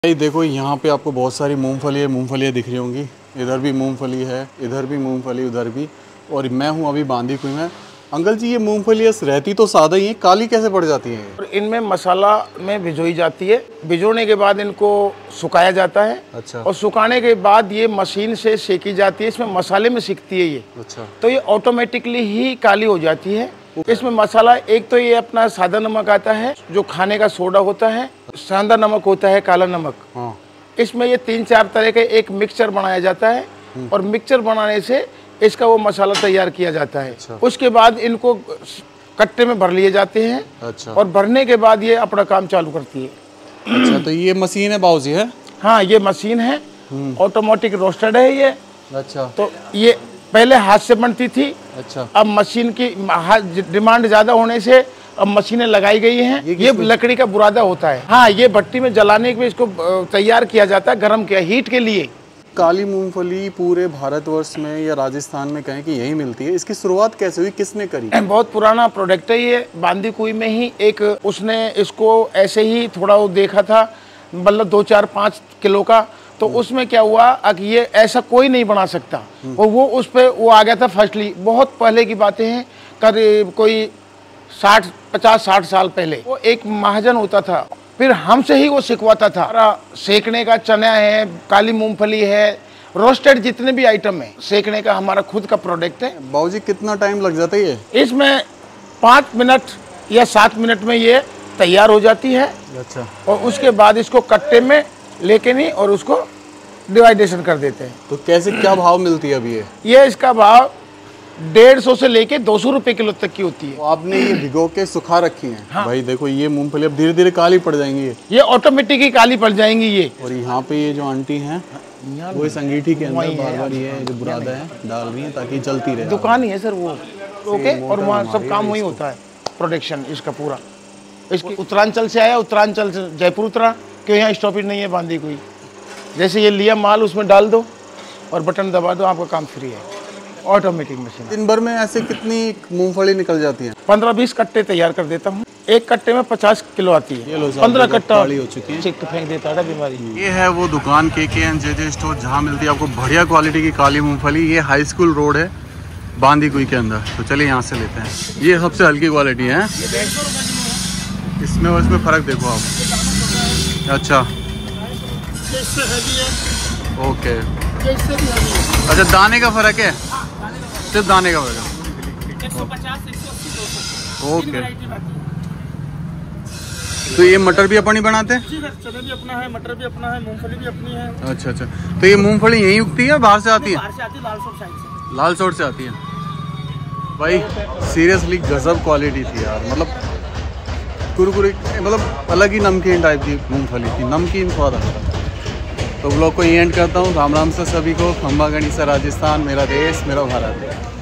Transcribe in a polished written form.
भाई देखो यहाँ पे आपको बहुत सारी मूंगफलियाँ दिख रही होंगी। इधर भी मूंगफली है, इधर भी मूंगफली, उधर भी। और मैं हूँ अभी बांदीकुई में। अंकल जी, ये मूंगफलियाँ रहती तो सादा ही हैं, काली कैसे पड़ जाती हैं? और इनमें मसाला में भिगोई जाती है। भिगोने के बाद इनको सुखाया जाता है। अच्छा। और सुखाने के बाद ये मशीन से सेकी जाती है। इसमें मसाले में सिकती है ये। अच्छा। तो ये ऑटोमेटिकली ही काली हो जाती है। इसमें मसाला एक तो ये अपना सादा नमक आता है, जो खाने का सोडा होता है, सांदा नमक होता है, काला नमक। हाँ। इसमें ये 3-4 तरह के एक मिक्सचर बनाया जाता है। और मिक्सचर बनाने से इसका वो मसाला तैयार किया जाता है। अच्छा। उसके बाद इनको कट्टे में भर लिए जाते हैं। अच्छा। और भरने के बाद ये अपना काम चालू करती है। अच्छा, तो ये मशीन है बाबूजी? है। हाँ, ये मशीन है, ऑटोमेटिक रोस्टेड है ये। अच्छा। तो ये पहले हाथ से बनती थी। अच्छा। अब मशीन की डिमांड ज्यादा होने से अब मशीनें लगाई गई हैं। ये लकड़ी का बुरादा होता है। हाँ, ये भट्टी में जलाने के लिए इसको तैयार किया जाता है, गर्म किया, हीट के लिए। काली मूंगफली पूरे भारतवर्ष में या राजस्थान में कहें कि यही मिलती है। इसकी शुरुआत कैसे हुई, किसने करी? बहुत पुराना प्रोडक्ट है ये। बांदीकुई में ही एक उसने इसको ऐसे ही थोड़ा वो देखा था, मतलब 2-4-5 किलो का। तो उसमें क्या हुआ कि ये ऐसा कोई नहीं बना सकता। और वो उस पे वो आ गया था फर्स्टली। बहुत पहले की बातें हैं, करीब कोई 50-60 साल पहले। वो एक महाजन होता था, फिर हमसे ही वो सिखवाता था। सेकने का चना है, काली मूंगफली है, रोस्टेड जितने भी आइटम है, सेकने का हमारा खुद का प्रोडक्ट है। बाबूजी, कितना टाइम लग जाता है ये? इसमें 5 मिनट या 7 मिनट में ये तैयार हो जाती है। अच्छा। और उसके बाद इसको कट्टे में लेके नहीं और उसको डिवाइडेशन कर देते हैं। तो कैसे, क्या भाव मिलती है अभी ये इसका भाव 150 से लेके 200 रुपए किलो तक की होती है। तो आपने ये भिगो के सुखा रखी है। हाँ। भाई देखो, ये मूंगफली अब धीरे धीरे काली पड़ जाएंगी। ये ऑटोमेटिक ही काली पड़ जाएंगी ये। और यहाँ पे ये जो आंटी हैं, वो इस अंगीठी के अंदर बार बार ये जो बुरादा है डाल रही है ताकि जलती रहे। दुकान ही है सर वो। ओके। और वहाँ सब काम वही होता है, प्रोडक्शन इसका पूरा। इसकी उत्तरांचल से आया, उत्तरांचल से जयपुर उतरा, क्यों यहाँ स्टॉपेज नहीं है बांदीकुई। जैसे ये लिया माल, उसमें डाल दो और बटन दबा दो, आपका काम फ्री है। Automatic machine. दिन भर में ऐसे कितनी मूंगफली निकल जाती है? 15-20 कट्टे तैयार कर देता हूँ। एक कट्टे में 50 किलो आती है। 15 कट्टा हो चुकी है। फेंक देता है बीमारी। ये है वो दुकान KKN स्टोर, जहाँ मिलती है आपको बढ़िया क्वालिटी की काली मूंगफली। ये हाई स्कूल रोड है बांदीकुई के अंदर। तो चलिए यहाँ से लेते हैं। ये सबसे हल्की क्वालिटी है। इसमें और इसमें फर्क देखो आप। अच्छा, ओके। अच्छा, दाने का फर्क है, सिर्फ दाने का फर्क है। 150, ओके। तो ये मटर भी अपन ही बनाते हैं? चने भी अपना है, मटर भी अपना है, मूंगफली भी अपनी है। अच्छा अच्छा। तो ये मूंगफली यहीं उगती है, बाहर से आती है? बाहर से आती है, लालसोट साइड से। लालसोट से आती है। भाई सीरियसली गजब क्वालिटी थी यार। मतलब कुरकुरी, मतलब अलग ही नमकीन टाइप की मूंगफली थी, नमकीन स्वाद आता था। तो ब्लॉग को एंड करता हूँ। राम राम से सभी को। खंबा गणिसा राजस्थान, मेरा देश मेरा भारत।